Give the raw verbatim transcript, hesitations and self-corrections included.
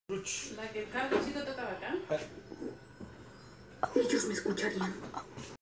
La que el cablecito tocaba acá. Ellos me escucharían.